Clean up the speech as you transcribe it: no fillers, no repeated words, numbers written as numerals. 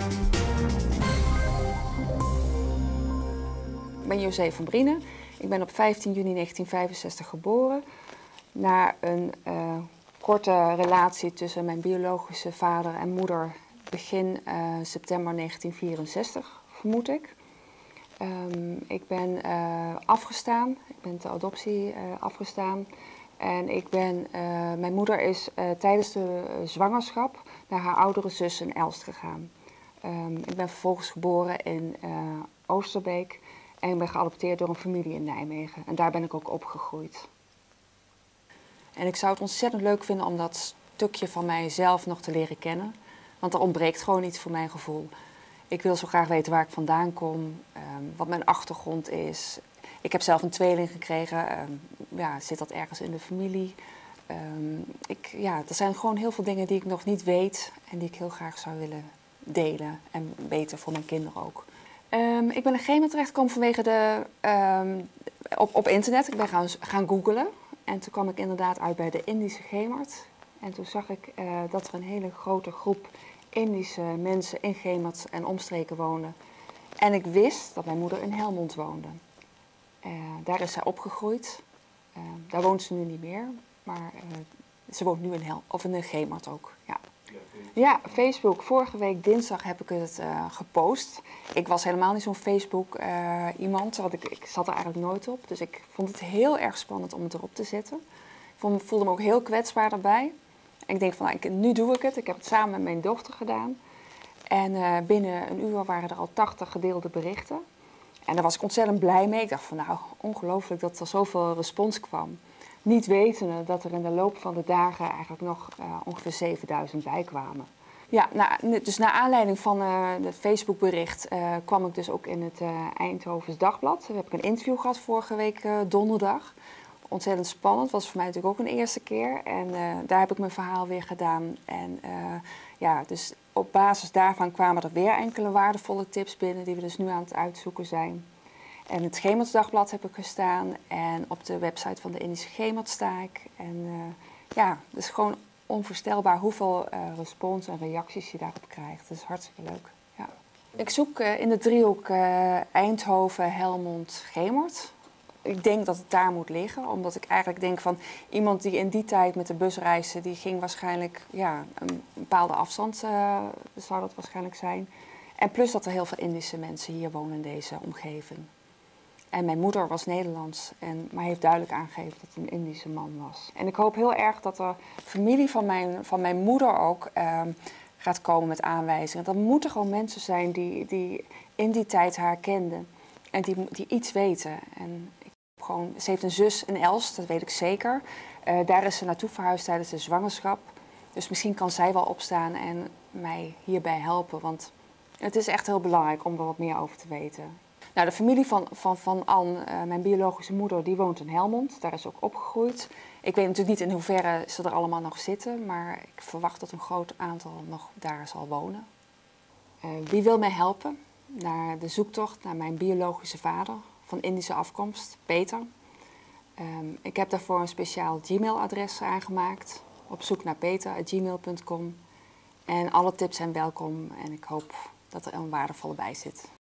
Ik ben José van Brienen. Ik ben op 15 juni 1965 geboren. Na een korte relatie tussen mijn biologische vader en moeder begin september 1964, vermoed ik. Ik ben afgestaan, ik ben ter adoptie afgestaan. En mijn moeder is tijdens de zwangerschap naar haar oudere zus in Elst gegaan. Ik ben vervolgens geboren in Oosterbeek en ik ben geadopteerd door een familie in Nijmegen. En daar ben ik ook opgegroeid. En ik zou het ontzettend leuk vinden om dat stukje van mijzelf nog te leren kennen. Want er ontbreekt gewoon iets voor mijn gevoel. Ik wil zo graag weten waar ik vandaan kom, wat mijn achtergrond is. Ik heb zelf een tweeling gekregen. Zit dat ergens in de familie? Er zijn gewoon heel veel dingen die ik nog niet weet en die ik heel graag zou willen delen en weten voor mijn kinderen ook. Ik ben in Chemert terechtgekomen vanwege op internet. Ik ben gaan googlen en toen kwam ik inderdaad uit bij de Indische Chemert. En toen zag ik dat er een hele grote groep Indische mensen in Chemert en omstreken woonden. En ik wist dat mijn moeder in Helmond woonde. Daar is zij opgegroeid. Daar woont ze nu niet meer, maar ze woont nu in Chemert ook. Ja. Ja, Facebook. Vorige week dinsdag heb ik het gepost. Ik was helemaal niet zo'n Facebook iemand, want ik zat er eigenlijk nooit op. Dus ik vond het heel erg spannend om het erop te zetten. Ik voelde me ook heel kwetsbaar daarbij. En ik denk van, nu doe ik het. Ik heb het samen met mijn dochter gedaan. En binnen een uur waren er al 80 gedeelde berichten. En daar was ik ontzettend blij mee. Ik dacht van, ongelooflijk dat er zoveel respons kwam. Niet wetende dat er in de loop van de dagen eigenlijk nog ongeveer 7000 bij kwamen. Ja, dus naar aanleiding van het Facebookbericht kwam ik dus ook in het Eindhovens Dagblad. Daar heb ik een interview gehad vorige week donderdag. Ontzettend spannend, was voor mij natuurlijk ook een eerste keer. En daar heb ik mijn verhaal weer gedaan. En dus op basis daarvan kwamen er weer enkele waardevolle tips binnen die we dus nu aan het uitzoeken zijn. En het Chemert Dagblad heb ik gestaan en op de website van de Indische Chemert sta ik. En het is gewoon onvoorstelbaar hoeveel respons en reacties je daarop krijgt. Dat is hartstikke leuk. Ja. Ik zoek in de driehoek Eindhoven, Helmond, Chemert. Ik denk dat het daar moet liggen, omdat ik eigenlijk denk van iemand die in die tijd met de bus reisde, die ging waarschijnlijk, een bepaalde afstand zou dat waarschijnlijk zijn. En plus dat er heel veel Indische mensen hier wonen in deze omgeving. En mijn moeder was Nederlands, maar heeft duidelijk aangegeven dat het een Indische man was. En ik hoop heel erg dat de familie van mijn moeder ook gaat komen met aanwijzingen. Dat moeten gewoon mensen zijn die in die tijd haar kenden en die iets weten. En ze heeft een zus in Elst, dat weet ik zeker. Daar is ze naartoe verhuisd tijdens de zwangerschap. Dus misschien kan zij wel opstaan en mij hierbij helpen. Want het is echt heel belangrijk om er wat meer over te weten. Nou, de familie van Anne, mijn biologische moeder, die woont in Helmond. Daar is ze ook opgegroeid. Ik weet natuurlijk niet in hoeverre ze er allemaal nog zitten. Maar ik verwacht dat een groot aantal nog daar zal wonen. Wie wil mij helpen? Naar de zoektocht naar mijn biologische vader van Indische afkomst, Peter. Ik heb daarvoor een speciaal Gmail-adres aangemaakt. Op zoek naar peter@gmail.com. En alle tips zijn welkom en ik hoop dat er een waardevolle bij zit.